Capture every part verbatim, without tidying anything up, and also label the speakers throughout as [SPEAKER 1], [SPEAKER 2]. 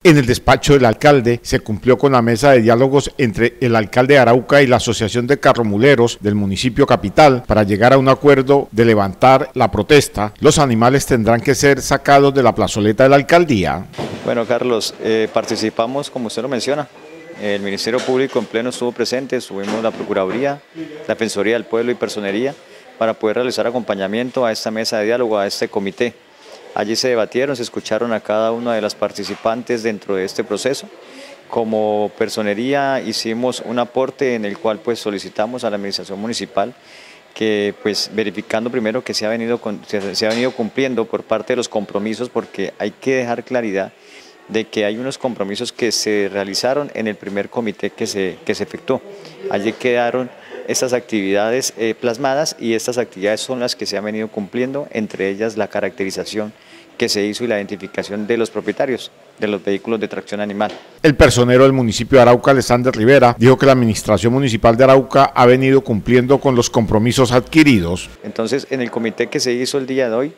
[SPEAKER 1] En el despacho del alcalde se cumplió con la mesa de diálogos entre el alcalde de Arauca y la Asociación de Carromuleros del municipio capital para llegar a un acuerdo de levantar la protesta. Los animales tendrán que ser sacados de la plazoleta de la alcaldía.
[SPEAKER 2] Bueno, Carlos, eh, participamos, como usted lo menciona, el Ministerio Público en pleno estuvo presente, estuvimos la Procuraduría, la Defensoría del Pueblo y Personería para poder realizar acompañamiento a esta mesa de diálogo, a este comité. Allí se debatieron, se escucharon a cada una de las participantes dentro de este proceso. Como personería hicimos un aporte en el cual pues solicitamos a la administración municipal que pues verificando primero que se ha venido, se, se ha venido cumpliendo por parte de los compromisos, porque hay que dejar claridad de que hay unos compromisos que se realizaron en el primer comité que se, que se efectuó. Allí quedaron estas actividades eh, plasmadas y estas actividades son las que se han venido cumpliendo, entre ellas la caracterización que se hizo y la identificación de los propietarios de los vehículos de tracción animal.
[SPEAKER 1] El personero del municipio de Arauca, Alexander Rivera, dijo que la administración municipal de Arauca ha venido cumpliendo con los compromisos adquiridos.
[SPEAKER 2] Entonces, en el comité que se hizo el día de hoy,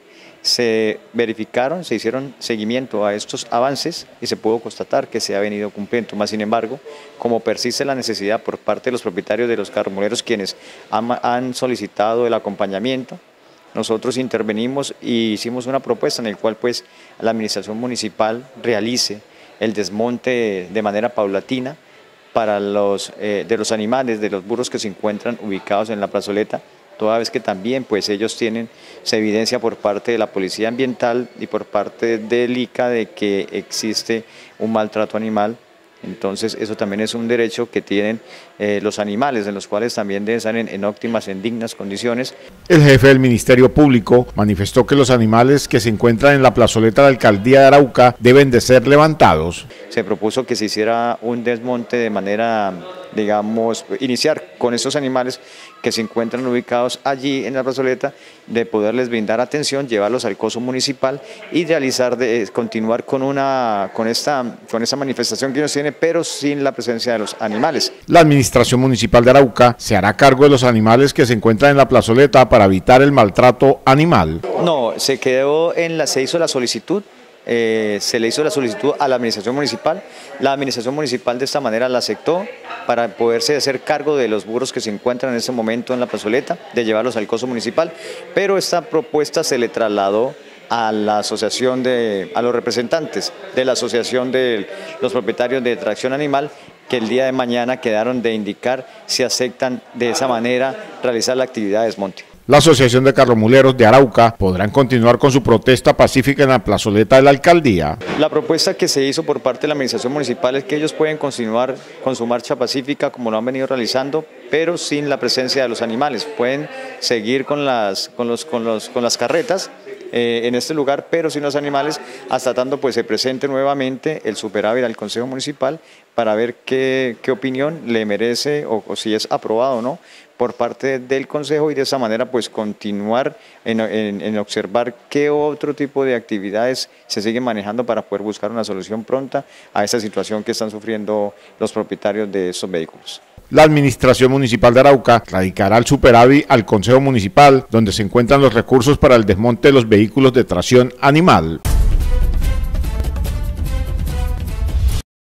[SPEAKER 2] se verificaron, se hicieron seguimiento a estos avances y se pudo constatar que se ha venido cumpliendo. Más sin embargo, como persiste la necesidad por parte de los propietarios de los carromuleros quienes han, han solicitado el acompañamiento, nosotros intervenimos y hicimos una propuesta en la cual pues la administración municipal realice el desmonte de manera paulatina para los, eh, de los animales, de los burros que se encuentran ubicados en la plazoleta, toda vez que también pues ellos tienen, se evidencia por parte de la Policía Ambiental y por parte del I C A de que existe un maltrato animal. Entonces eso también es un derecho que tienen eh, los animales, en los cuales también deben estar en, en óptimas, en dignas condiciones.
[SPEAKER 1] El jefe del Ministerio Público manifestó que los animales que se encuentran en la plazoleta de la alcaldía de Arauca deben de ser levantados.
[SPEAKER 2] Se propuso que se hiciera un desmonte de manera, digamos, iniciar con esos animales que se encuentran ubicados allí en la plazoleta, de poderles brindar atención, llevarlos al coso municipal y realizar, de, continuar con, una, con, esta, con esta manifestación que ellos tienen, pero sin la presencia de los animales.
[SPEAKER 1] La administración municipal de Arauca se hará cargo de los animales que se encuentran en la plazoleta para evitar el maltrato animal.
[SPEAKER 2] No, se quedó en la, se hizo la solicitud. Eh, se le hizo la solicitud a la administración municipal, la administración municipal de esta manera la aceptó para poderse hacer cargo de los burros que se encuentran en ese momento en la plazoleta, de llevarlos al coso municipal, pero esta propuesta se le trasladó a la asociación de, a los representantes de la asociación de los propietarios de tracción animal, que el día de mañana quedaron de indicar si aceptan de esa manera realizar la actividad de desmonte.
[SPEAKER 1] La Asociación de Carromuleros de Arauca podrán continuar con su protesta pacífica en la plazoleta de la alcaldía.
[SPEAKER 2] La propuesta que se hizo por parte de la administración municipal es que ellos pueden continuar con su marcha pacífica como lo han venido realizando, pero sin la presencia de los animales. Pueden seguir con las, con los, con los, con las carretas eh, en este lugar, pero sin los animales, hasta tanto pues se presente nuevamente el superávit al Consejo Municipal para ver qué, qué opinión le merece o, o si es aprobado o no por parte del Consejo, y de esa manera pues continuar en, en, en observar qué otro tipo de actividades se siguen manejando para poder buscar una solución pronta a esta situación que están sufriendo los propietarios de estos vehículos.
[SPEAKER 1] La administración municipal de Arauca radicará el superávit al Consejo Municipal, donde se encuentran los recursos para el desmonte de los vehículos de tracción animal.